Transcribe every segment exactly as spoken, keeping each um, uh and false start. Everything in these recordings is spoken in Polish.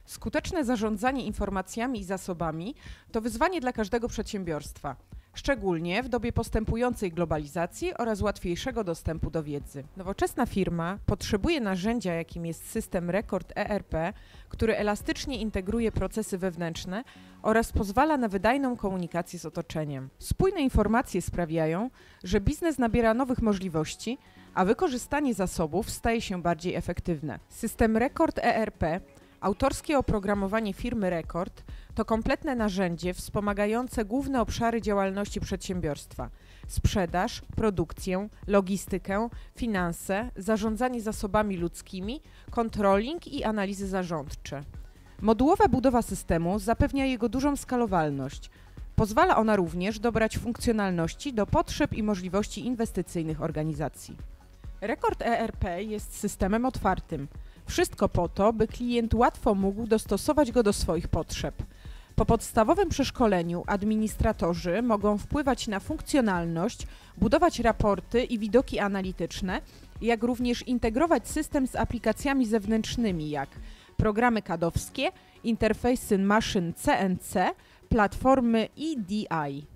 Skuteczne zarządzanie informacjami i zasobami to wyzwanie dla każdego przedsiębiorstwa, szczególnie w dobie postępującej globalizacji oraz łatwiejszego dostępu do wiedzy. Nowoczesna firma potrzebuje narzędzia, jakim jest system Rekord E R P, który elastycznie integruje procesy wewnętrzne oraz pozwala na wydajną komunikację z otoczeniem. Spójne informacje sprawiają, że biznes nabiera nowych możliwości, a wykorzystanie zasobów staje się bardziej efektywne. System Rekord E R P, autorskie oprogramowanie firmy Rekord, to kompletne narzędzie wspomagające główne obszary działalności przedsiębiorstwa: sprzedaż, produkcję, logistykę, finanse, zarządzanie zasobami ludzkimi, controlling i analizy zarządcze. Modułowa budowa systemu zapewnia jego dużą skalowalność. Pozwala ona również dobrać funkcjonalności do potrzeb i możliwości inwestycyjnych organizacji. Rekord E R P jest systemem otwartym. Wszystko po to, by klient łatwo mógł dostosować go do swoich potrzeb. Po podstawowym przeszkoleniu administratorzy mogą wpływać na funkcjonalność, budować raporty i widoki analityczne, jak również integrować system z aplikacjami zewnętrznymi jak programy kadowskie, interfejsy maszyn C N C, platformy E D I.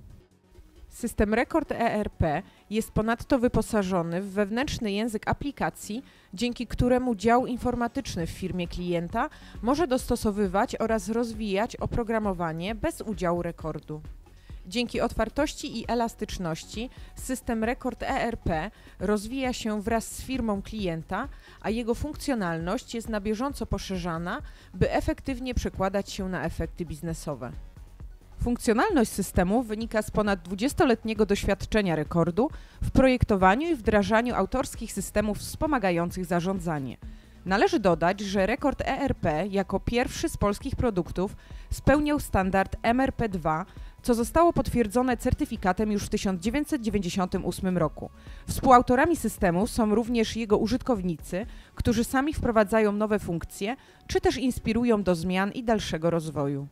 System Rekord E R P jest ponadto wyposażony w wewnętrzny język aplikacji, dzięki któremu dział informatyczny w firmie klienta może dostosowywać oraz rozwijać oprogramowanie bez udziału rekordu. Dzięki otwartości i elastyczności system Rekord E R P rozwija się wraz z firmą klienta, a jego funkcjonalność jest na bieżąco poszerzana, by efektywnie przekładać się na efekty biznesowe. Funkcjonalność systemu wynika z ponad dwudziestoletniego doświadczenia Rekordu w projektowaniu i wdrażaniu autorskich systemów wspomagających zarządzanie. Należy dodać, że Rekord E R P jako pierwszy z polskich produktów spełniał standard M R P dwa, co zostało potwierdzone certyfikatem już w tysiąc dziewięćset dziewięćdziesiątym ósmym roku. Współautorami systemu są również jego użytkownicy, którzy sami wprowadzają nowe funkcje, czy też inspirują do zmian i dalszego rozwoju.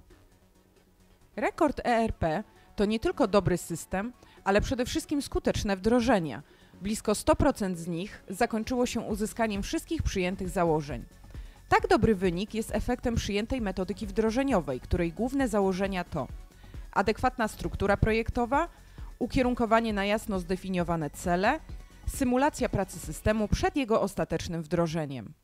Rekord E R P to nie tylko dobry system, ale przede wszystkim skuteczne wdrożenia. Blisko sto procent z nich zakończyło się uzyskaniem wszystkich przyjętych założeń. Tak dobry wynik jest efektem przyjętej metodyki wdrożeniowej, której główne założenia to adekwatna struktura projektowa, ukierunkowanie na jasno zdefiniowane cele, symulacja pracy systemu przed jego ostatecznym wdrożeniem.